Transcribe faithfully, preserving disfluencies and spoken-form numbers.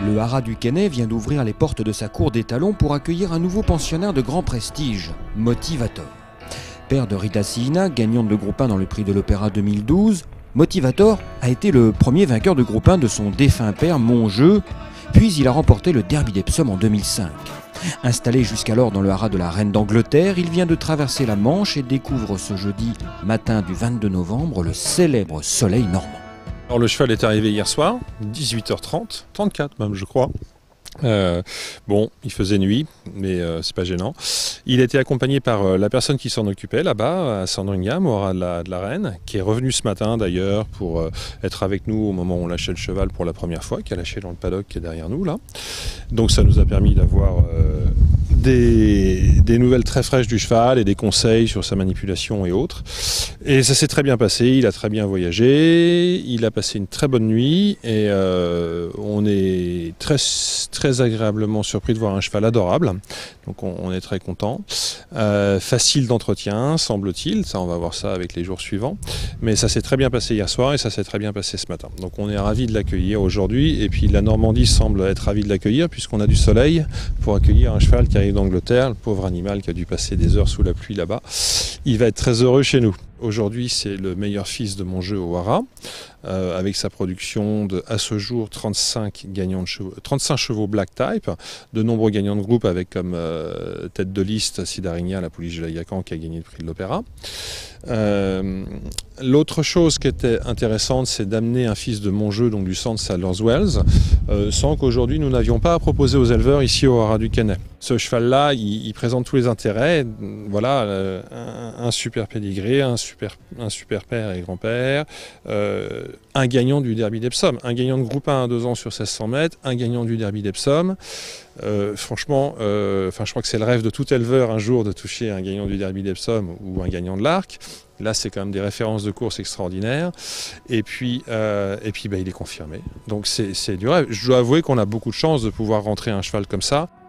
Le haras du Quesnay vient d'ouvrir les portes de sa cour d'étalons pour accueillir un nouveau pensionnaire de grand prestige, Motivator. Père de Rita Siina, gagnante de groupe un dans le prix de l'Opéra deux mille douze, Motivator a été le premier vainqueur de groupe un de son défunt père Monjeu, puis il a remporté le Derby d'Epsom en deux mille cinq. Installé jusqu'alors dans le haras de la Reine d'Angleterre, il vient de traverser la Manche et découvre ce jeudi matin du vingt-deux novembre le célèbre soleil normand. Alors le cheval est arrivé hier soir, dix-huit heures trente, trente-quatre même je crois. Euh, bon, il faisait nuit, mais euh, c'est pas gênant. Il a été accompagné par euh, la personne qui s'en occupait là-bas, à Sandringham, au haras de la, de la Reine, qui est revenu ce matin d'ailleurs pour euh, être avec nous au moment où on lâchait le cheval pour la première fois, qui a lâché dans le paddock qui est derrière nous là. Donc ça nous a permis d'avoir euh, des, des nouvelles très fraîches du cheval et des conseils sur sa manipulation et autres. Et ça s'est très bien passé, il a très bien voyagé, il a passé une très bonne nuit et euh, on est très, très agréablement surpris de voir un cheval adorable. Donc on, on est très content. Euh, facile d'entretien, semble-t-il, ça on va voir ça avec les jours suivants. Mais ça s'est très bien passé hier soir et ça s'est très bien passé ce matin. Donc on est ravis de l'accueillir aujourd'hui et puis la Normandie semble être ravie de l'accueillir puisqu'on a du soleil pour accueillir un cheval qui arrive d'Angleterre, le pauvre animal qui a dû passer des heures sous la pluie là-bas. Il va être très heureux chez nous. Aujourd'hui, c'est le meilleur fils de Monjeu au haras, euh, avec sa production de, à ce jour, trente-cinq, gagnants de chevaux, trente-cinq chevaux black type, de nombreux gagnants de groupe avec comme euh, tête de liste Sidarigna, la pouliche de la Yacan, qui a gagné le prix de l'Opéra. Euh, L'autre chose qui était intéressante, c'est d'amener un fils de Monjeu, donc du centre Sadler's-Wells, euh, sans qu'aujourd'hui nous n'avions pas à proposer aux éleveurs ici au haras du Quesnay. Ce cheval-là, il, il présente tous les intérêts. Voilà, euh, un, un super pédigré, un super, un super père et grand-père, euh, un gagnant du Derby d'Epsom, un gagnant de groupe un à deux ans sur seize cents mètres, un gagnant du Derby d'Epsom. Euh, franchement, euh, je crois que c'est le rêve de tout éleveur un jour de toucher un gagnant du Derby d'Epsom ou un gagnant de l'Arc. Là, c'est quand même des références de course extraordinaires. Et puis, euh, et puis bah, il est confirmé. Donc c'est du rêve. Je dois avouer qu'on a beaucoup de chance de pouvoir rentrer un cheval comme ça.